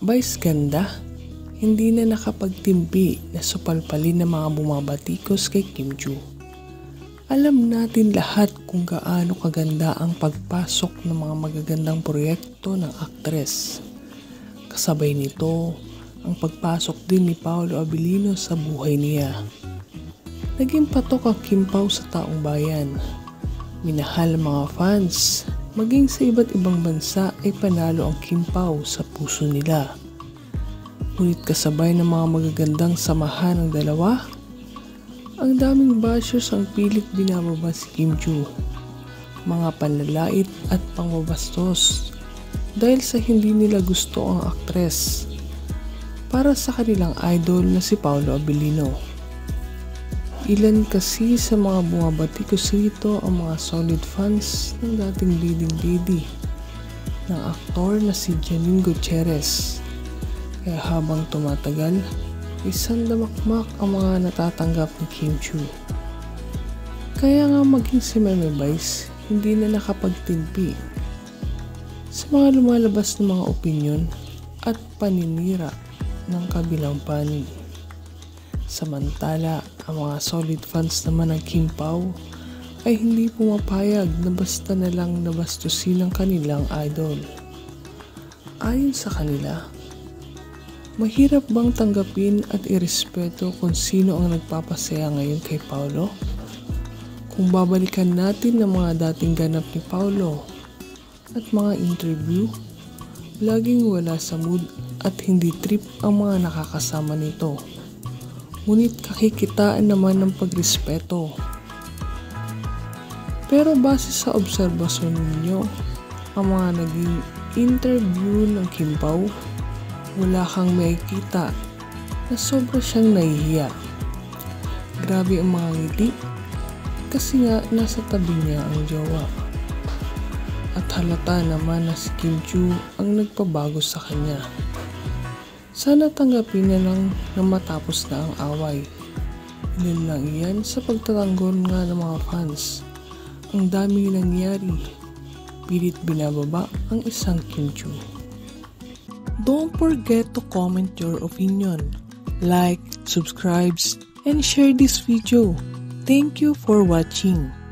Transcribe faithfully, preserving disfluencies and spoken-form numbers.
Vice ganda, hindi na nakapagtimpi na supalpalin ng mga bumabatikos kay Kim Joo. Alam natin lahat kung gaano kaganda ang pagpasok ng mga magagandang proyekto ng aktres. Kasabay nito, ang pagpasok din ni Paolo Abilino sa buhay niya. Naging patok ang Kim Pao sa taong bayan. Minahal ang mga fans, maging sa iba't ibang bansa ay panalo ang Kim Pao sa puso nila. Ngunit kasabay ng mga magagandang samahan ng dalawa, ang daming bashers ang pilit binababa si Kim Joo, mga panlalait at pangbabastos dahil sa hindi nila gusto ang aktres para sa kanilang idol na si Paolo Abilino. Ilan kasi sa mga bumabatikos rito ang mga solid fans ng dating leading lady ng aktor na si Janine Gutierrez. Kaya habang tumatagal, isang damakmak ang mga natatanggap ni Kim Joo. Kaya nga maging si Meme Vice hindi na nakapagtimpi sa mga lumalabas ng mga opinyon at paninira ng kabilang panig. Samantala, ang mga solid fans naman ng Kim Pao ay hindi pumapayag na basta na lang nabastusin ang kanilang idol. Ayon sa kanila, mahirap bang tanggapin at irespeto kung sino ang nagpapasaya ngayon kay Paolo? Kung babalikan natin ng mga dating ganap ni Paolo at mga interview, laging wala sa mood at hindi trip ang mga nakakasama nito. Ngunit kakikitaan naman ng pagrespeto. Pero base sa obserbasyon ninyo, ang mga naging interview ng Kim Pao, wala kang makikita na sobra siyang nahihiya. Grabe ang mga ngiti kasi nga nasa tabi niya ang jowa. At halata naman na si Kim Joo ang nagpabago sa kanya. Sana tanggapin na lang na matapos na ang away. Ilan lang iyan sa pagtatanggol nga ng mga fans. Ang daming nangyari, pilit binababa ang isang Kim Joo. Don't forget to comment your opinion, like, subscribe, and share this video. Thank you for watching.